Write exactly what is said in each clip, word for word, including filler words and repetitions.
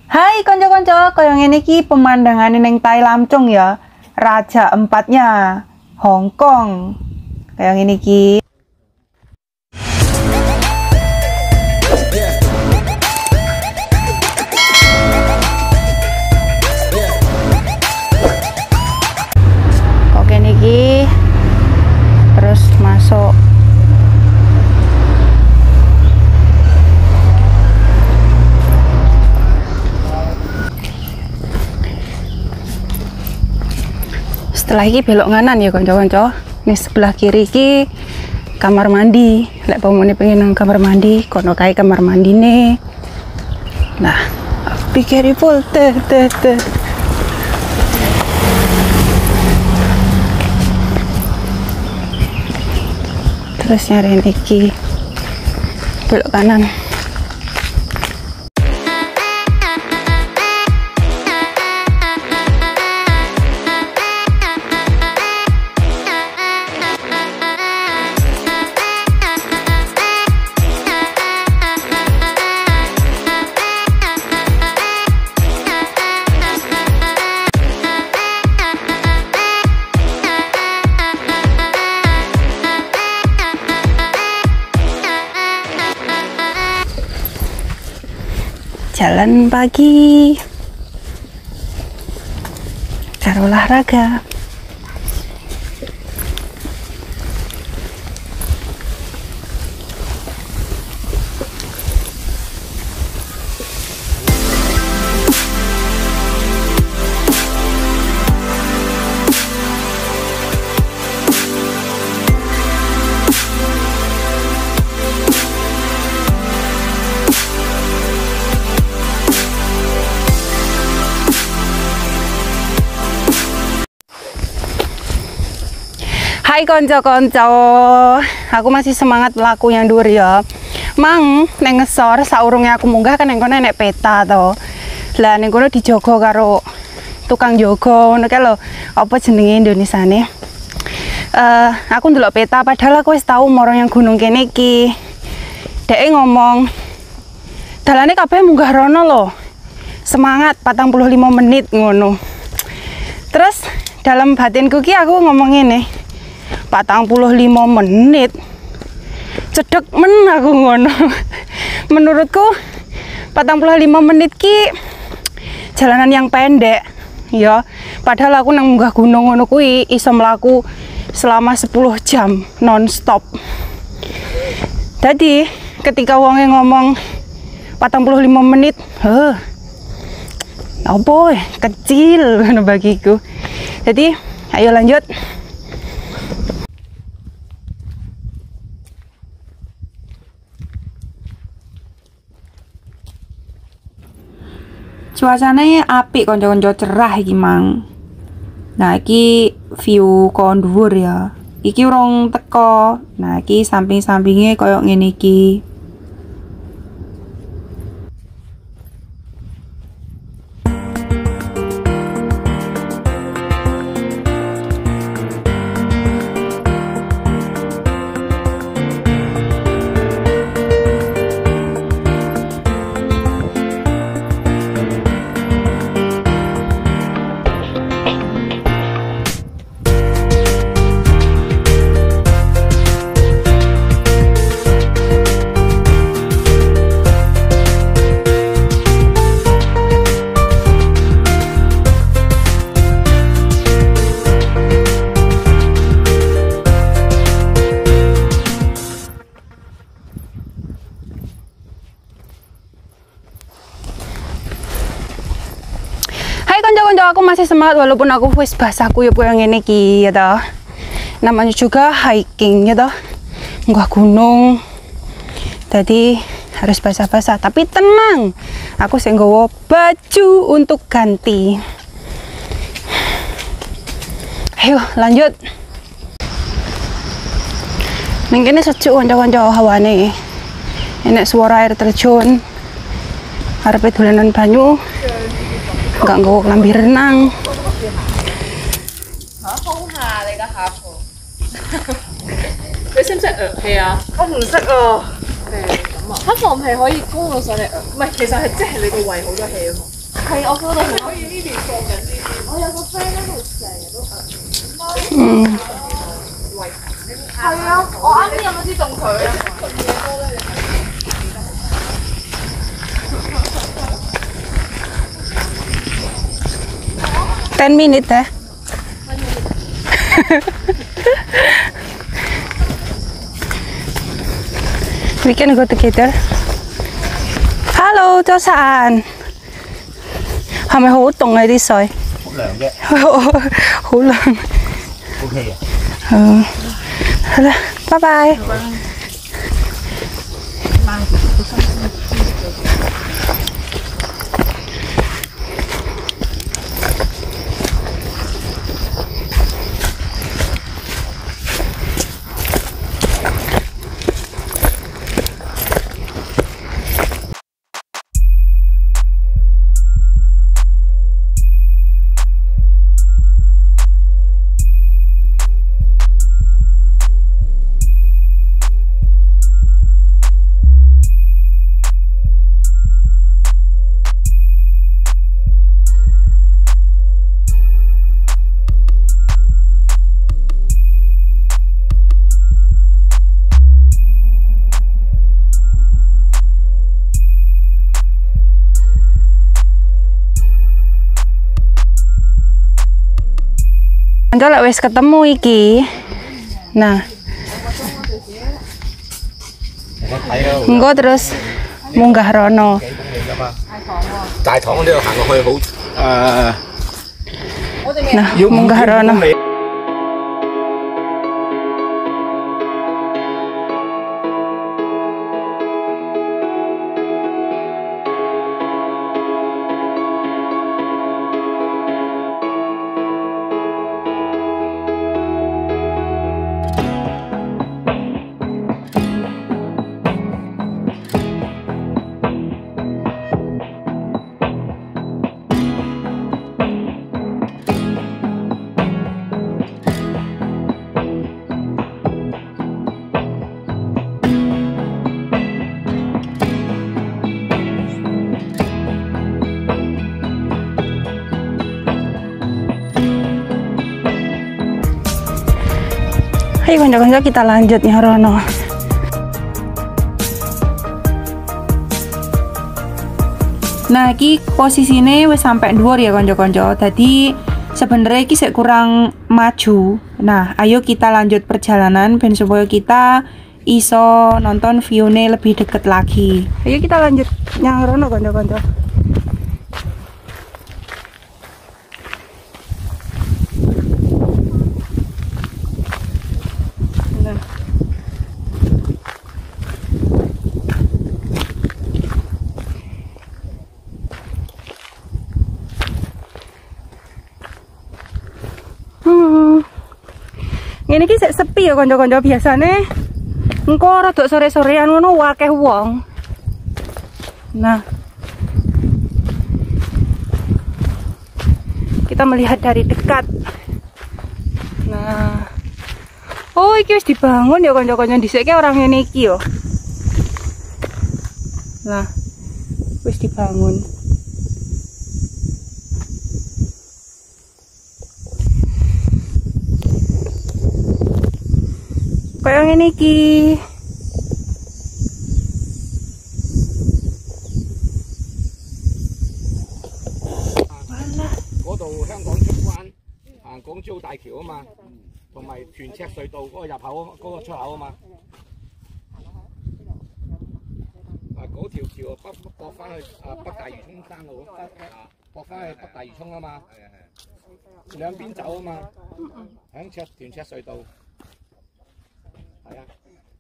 Hai konco-konco, koyo ngene iki pemandangane ning Tai Lam Chong ya. Raja empatnya Hong Kong. Kayak ngene iki. Kok ngene iki terus masuk setelah ini belok nganan ya konco-konco. Nih sebelah kiri ki kamar mandi. Lek pemune pengen nang kamar mandi, kono kae kamar mandi nih. Nah, be careful teh teh teh. Terus nyari iki belok kanan. Jalan pagi, cara olahraga. Hai konco-konco, aku masih semangat melaku yang dhuwur ya. Mang neng ngesor saurunge aku munggah kan neng kono nek peta to. Lah neng kono dijogo karo tukang jogo ngono kae lho. Apa jenenge Indonesiane? Eh, aku ndelok peta padahal aku wis tau moro yang gunung kene iki. Deke ngomong dalane kabeh munggah rono lho. Semangat patang puluh lima menit ngono. Terus dalam batinku ki aku ngomong ngene. patang puluh lima menit cedek men aku ngono. Menurutku patang puluh lima menit ki jalanan yang pendek ya, padahal aku nang munggah gunung ngono kuwi iso mlaku selama sepuluh jam non-stop. Jadi ketika wonge ngomong patang puluh lima menit, heh apa kecil ngono bagiku. Jadi ayo lanjut. Cuacanya apik konco-konco, cerah iki mang. Nah iki view kon dhuwur ya. Iki urung teko. Nah iki samping-sampinge koyo ngene iki. Konco-konco, aku masih semangat walaupun aku wis basah kuyup koyo ngene iki ya toh. Namanya juga hiking ya toh. Munggah gunung. Jadi harus basah-basah, tapi tenang. Aku sing nggawa baju untuk ganti. Ayo lanjut. Ning kene sejuk konco-konco hawane. Enek suara air terjun. Arepe dolanan banyu. Enggak nggawa klambi renang. Hả? Không hà này cả hạ phù.你識唔識呃氣啊？我唔識啊。誒咁啊，黑防係可以攻到上嚟呃，唔係，其實係即係你個胃好多氣啊嘛。 係我嗰度可以呢邊放緊呢啲。我有個 friend 喺度成日都係。嗯。係啊，我啱先飲咗支凍水啊。 ten minutes eh? We can go together. Hello, chào sàn.係咪好凍啊啲水？ 好涼啫。 好涼。 OK 啊。 嗯，好啦，拜拜。Kanca lek wis ketemu iki. Nah. Engko terus munggah rono. 大堂呢度行落去好誒。 Nah, munggah rono. Ayo konco-konco kita lanjut nyarono. Nah, iki posisine wis sampai dhuwur ya konco-konco. Dadi sebenarnya iki sik kurang maju. Nah, ayo kita lanjut perjalanan ben supaya kita iso nonton view-ne lebih deket lagi. Ayo kita lanjut nyarono konco-konco. Ini ki sik sepi ya kanca-kanca, biasane engko rada sore-sorean ngono akeh wong. Nah. Kita melihat dari dekat. Nah. Oh, iki wis dibangun ya kanca-kanca, dhisike orang ngene iki yo. Nah. Wis dibangun. Kayak ngene iki. 嗰度香港出關行港珠澳大橋啊嘛，同埋屯赤隧道嗰個入口嗰個出口啊嘛。啊，嗰條橋北駁翻去啊北大嶼涌山路，啊駁翻去北大嶼涌啊嘛，兩邊走啊嘛，響赤屯赤隧道。係啊。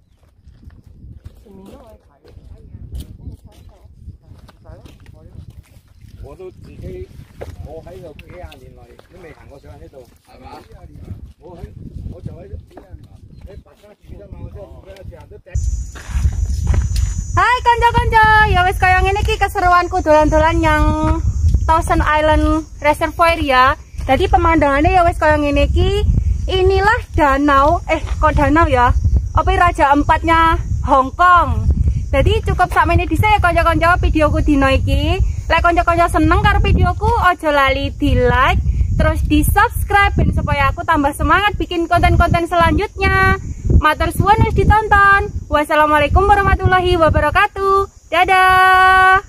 我都自己，我喺度幾廿年嚟都未行過上去呢度，係嘛？我喺我就喺喺白沙住啫嘛，我真係每一次行都頂。Hai konco-konco, ya wes kayak ngene iki keseruanku dolan-dolan yang Thousand Island Reservoir ya. Jadi pemandangannya ya wes kayak ngene iki. Inilah danau, eh kok danau ya? Apa Raja Empatnya Hong Kong. Jadi cukup sampai ini dhisik ya konco-konco videoku dino iki. Lek konco-konco seneng karo videoku, ojo lali di like, terus di subscribe ben supaya aku tambah semangat bikin konten-konten selanjutnya. Matur suwun wis ditonton. Wassalamualaikum warahmatullahi wabarakatuh. Dadah.